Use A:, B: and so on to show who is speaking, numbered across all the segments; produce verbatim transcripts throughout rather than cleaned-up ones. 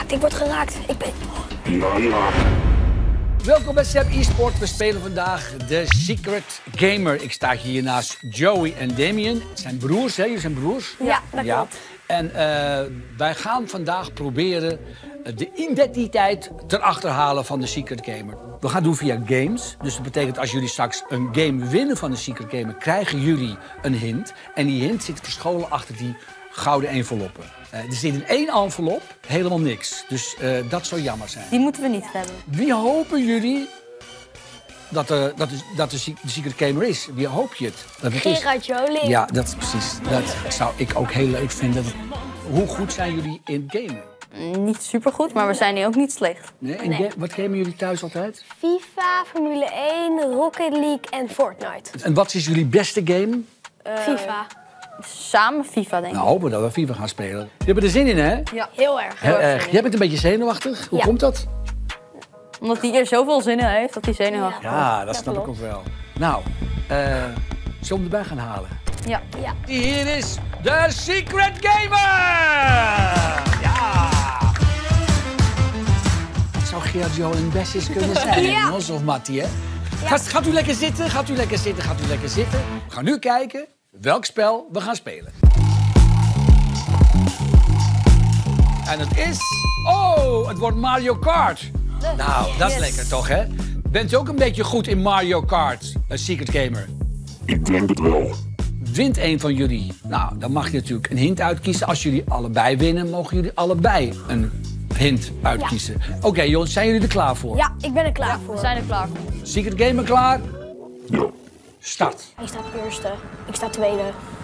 A: geraakt, ik word geraakt. Ik ben...
B: Ja, ja.
C: Welkom bij Seb eSport. We spelen vandaag de Secret Gamer. Ik sta hier naast Joey en Damien. Het zijn broers, hè? Jullie zijn broers?
A: Ja, dat klopt.
C: En uh, wij gaan vandaag proberen de identiteit ter achterhalen van de Secret Gamer. We gaan doen via games. Dus dat betekent als jullie straks een game winnen van de Secret Gamer, krijgen jullie een hint. En die hint zit verscholen achter die gouden enveloppen. Uh, er zit in één envelop helemaal niks. Dus uh, dat zou jammer zijn.
D: Die moeten we niet hebben.
C: Wie hopen jullie dat de, dat de, dat de Secret Gamer is? Wie hoop je het? Dat het is?
A: Gerard Joling.
C: Ja, dat is precies. Dat zou ik ook heel leuk vinden. Hoe goed zijn jullie in gamen?
D: Niet supergoed, maar we zijn hier ook niet slecht.
C: Nee? En nee. Wat gamen jullie thuis altijd?
A: FIFA, Formule één, Rocket League en Fortnite.
C: En wat is jullie beste game?
A: Uh, FIFA.
D: Samen FIFA, denk ik.
C: Nou, hopen dat we FIFA gaan spelen. Je hebt er zin in, hè?
D: Ja.
A: Heel erg.
C: Heel erg. Jij bent een beetje zenuwachtig. Hoe
A: ja.
C: komt dat?
D: Omdat hij hier zoveel zin in heeft, dat hij zenuwachtig
C: ja, ja, dat,
A: dat
C: snap
A: klopt.
C: ik ook wel. Nou, uh, zullen we hem erbij gaan halen?
D: Ja.
A: ja.
C: Hier is de Secret Gamer! Ja! Het zou Gerard Joling best eens kunnen zijn,
A: ja.
C: jongens, of Mattie, hè? Ja. Gaat, gaat u lekker zitten, gaat u lekker zitten, gaat u lekker zitten. We gaan nu kijken welk spel we gaan spelen. En het is... Oh, het wordt Mario Kart. Nou, dat is yes. lekker toch, hè? Bent u ook een beetje goed in Mario Kart, een Secret Gamer?
B: Ik denk het wel.
C: Wint een van jullie? Nou, dan mag je natuurlijk een hint uitkiezen. Als jullie allebei winnen, mogen jullie allebei een hint uitkiezen. Ja. Oké, okay, jongens, zijn jullie er klaar voor?
A: Ja, ik ben er klaar
D: ja,
A: voor.
D: We zijn er klaar voor.
C: Secret Gamer klaar?
B: Ja.
C: Start.
A: Hij staat eerste, ik sta tweede.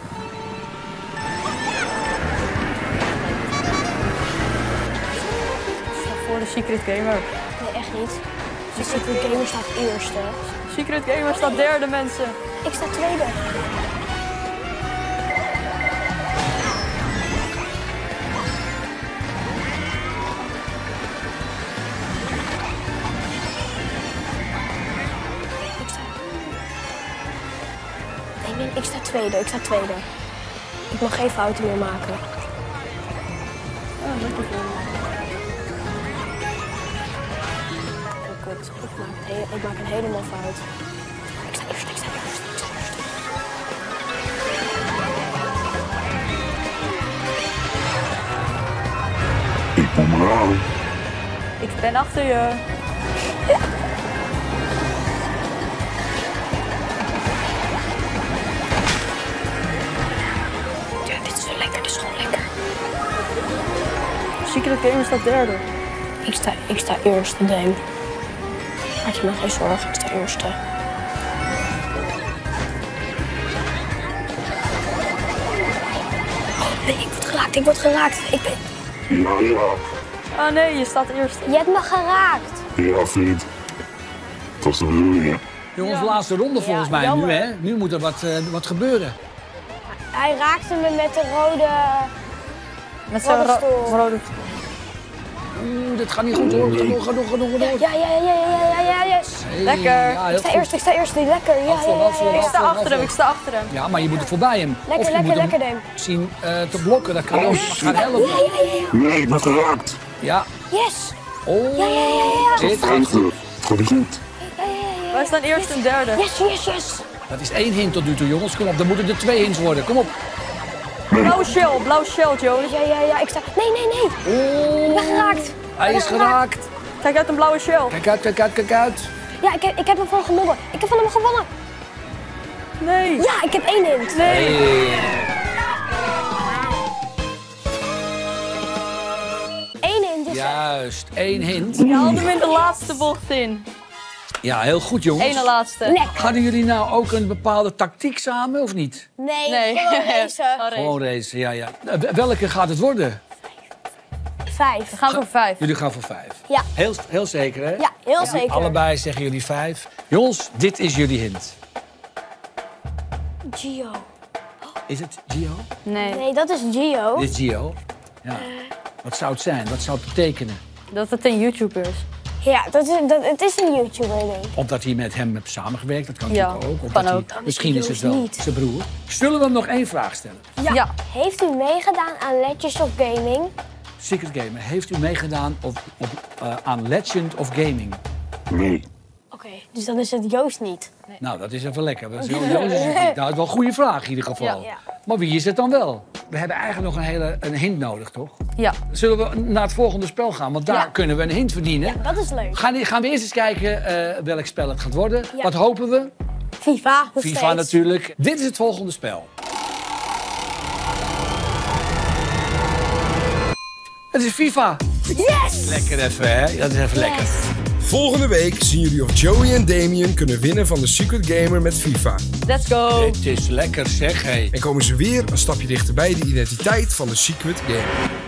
D: Voor de Secret Gamer.
A: Nee, echt niet. De Secret Gamer staat eerste.
D: Secret Gamer staat derde, mensen.
A: Ik sta tweede. Ik sta... Nee, nee, ik sta tweede, ik sta tweede. Ik mag geen fouten meer maken.
D: Oh, lekker veel.
A: Ik maak, het he ik maak het helemaal fout. Ik sta eerst, ik sta eerst, ik sta eerst.
B: Ik kom eraan.
D: Ik ben achter je.
A: Ja. Ja, dit is wel lekker, dit is gewoon lekker.
D: Secret Gamer staat derde.
A: Ik sta, ik sta eerste, Dame. Maak je me geen zorgen, ik sta eerste. Oh nee, ik word geraakt, ik word geraakt. Ik ben...
B: Ja, ja.
D: Ah nee, je staat eerste.
A: Je hebt me geraakt.
B: Ja, vriend. Dat is de bedoeling.
C: Jongens,
D: ja.
C: laatste ronde volgens
A: ja,
C: mij
A: jammer.
C: nu, hè? Nu moet er wat, uh, wat gebeuren.
A: Hij raakte me met de rode...
D: Met zo'n ro rode...
C: Oeh, dit gaat niet goed hoor. Ga door, ga door, ga door, ga door.
A: Ja, ja, ja, ja, ja, ja, yes.
C: Hey,
D: lekker.
C: Ja,
A: ik sta eerst, ik sta eerst, lekker. Ja,
C: afval,
A: ja, ja,
C: afval,
A: ja, ja.
D: Ik sta
C: afval,
D: achter hem,
C: afval.
D: ik sta achter hem.
C: Ja, maar je moet er voorbij hem.
A: Lekker,
C: of je
A: lekker,
C: moet
A: lekker,
C: hem
A: Dame.
C: zien uh, te blokken, dat kan ook gaan helpen.
A: Ja, ja, ja, ja.
B: Nee, ik ben geraakt.
C: Ja.
A: Yes.
C: Oh,
A: Ja, ja, ja, ja.
C: dit gaat
B: Vijfde.
C: goed.
B: Gaat niet goed.
A: Ja, ja, ja.
D: Wij staan eerst en derde.
A: Yes, yes, yes.
C: Dat is één hint tot nu toe, jongens. Kom op, dan moeten er twee hints worden. Kom op.
D: Blauwe shell, blauwe shell, Joey.
A: Ja, ja, ja, ik sta... Nee, nee, nee.
C: Oh,
A: Ik ben geraakt.
C: hij is geraakt.
D: Kijk uit een blauwe shell.
C: Kijk uit, kijk uit, kijk uit.
A: Ja, ik heb, ik heb hem van gewonnen. Ik heb van hem gewonnen.
D: Nee.
A: Ja, ik heb één hint.
D: Nee.
C: Hey.
A: Eén hint is er.
C: Juist, één hint.
D: Je haalde hem in de laatste bocht in.
C: Ja, heel goed, jongens.
D: Ene laatste.
A: Lekker.
C: Hadden jullie nou ook een bepaalde tactiek samen, of niet?
A: Nee,
D: Nee.
A: gewoon racen.
C: Gewoon racen, ja, ja. Welke gaat het worden?
A: Vijf.
D: We gaan voor vijf.
C: Jullie gaan voor vijf.
A: Ja.
C: Heel, heel zeker, hè?
A: Ja, heel zeker.
C: Allebei zeggen jullie vijf. Jongens, dit is jullie hint.
A: Gio.
C: Is het Gio?
D: Nee.
A: Nee, dat is Gio.
C: Dit is Gio. Ja. Wat zou het zijn? Wat zou het betekenen?
D: Dat het een YouTuber is.
A: Ja, dat is, dat, het is een YouTuber, denk ik.
C: Omdat hij met hem heeft samengewerkt, dat kan
D: Ja,
C: natuurlijk ook. Of
D: kan
C: dat
D: ook.
C: Hij, misschien is het
A: Joost
C: wel
A: niet.
C: zijn broer. Zullen we hem nog één vraag stellen?
A: Ja.
D: Ja.
A: Heeft u meegedaan aan Legends of Gaming?
C: Secret Gamer, heeft u meegedaan op, op, uh, aan Legend of Gaming?
B: Nee.
A: Oké, dus dan is het Joost niet.
C: Nee. Nou, dat is even lekker. Dat is, Joost is het niet. Nou, dat is wel een goede vraag in ieder geval.
D: Ja.
A: Ja.
C: Maar wie is het dan wel? We hebben eigenlijk nog een hele een hint nodig, toch?
D: Ja.
C: Zullen we naar het volgende spel gaan? Want daar
A: Ja.
C: kunnen we een hint verdienen.
A: Ja, dat is leuk.
C: Gaan, gaan we eerst eens kijken uh, welk spel het gaat worden.
A: Ja.
C: Wat hopen we?
A: FIFA. nog
C: FIFA
A: steeds.
C: natuurlijk. Dit is het volgende spel. Het is FIFA.
A: Yes!
C: Lekker even, hè? Dat is even lekker.
E: Volgende week zien jullie of Joey en Damien kunnen winnen van de Secret Gamer met FIFA.
D: Let's go.
C: Het is lekker zeg, hé.
E: En komen ze weer een stapje dichterbij de identiteit van de Secret Gamer.